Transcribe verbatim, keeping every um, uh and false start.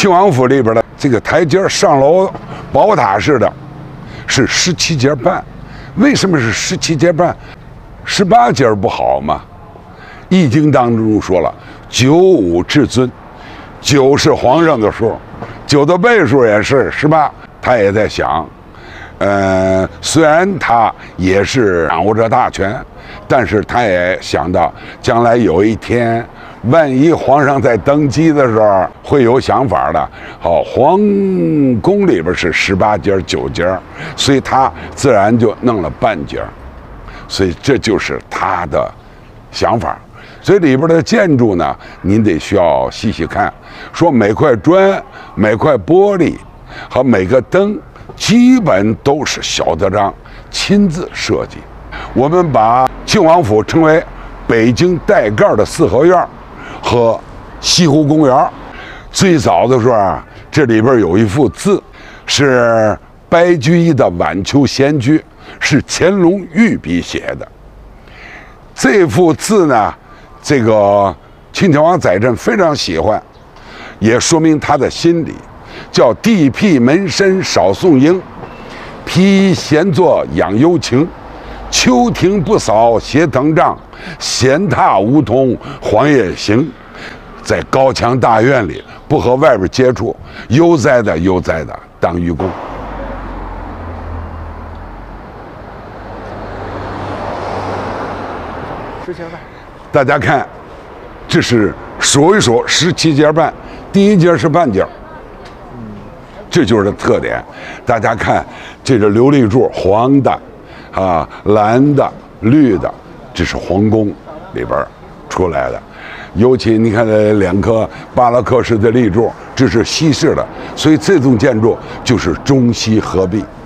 庆王府里边的这个台阶上楼宝塔似的，是十七节半。为什么是十七节半？十八节不好吗？《易经》当中说了，九五至尊，九是皇上的数，九的倍数也是十八。他也在想，呃，虽然他也是掌握着大权，但是他也想到将来有一天，万一皇上在登基的时候会有想法的。好，皇宫里边是十八节九节，所以他自然就弄了半节，所以这就是他的想法。所以里边的建筑呢，您得需要细细看，说每块砖、每块玻璃和每个灯，基本都是萧德章亲自设计。我们把庆王府称为北京带盖的四合院和西湖公园。最早的时候啊，这里边有一幅字，是白居易的《晚秋闲居》，是乾隆御笔写的。这幅字呢，这个庆亲王载振非常喜欢，也说明他的心理，叫地僻门深少宿营，披闲坐养幽情，秋庭不扫斜藤帐，闲踏梧桐黄叶行。在高墙大院里，不和外边接触，悠哉的悠哉的当愚公。 十节半， 大家看，这是数一数十七节半，第一节是半节，这就是特点。大家看，这个琉璃柱，黄的，啊，蓝的，绿的，这是皇宫里边出来的。尤其你看这两颗巴洛克式的立柱，这是西式的，所以这种建筑就是中西合璧。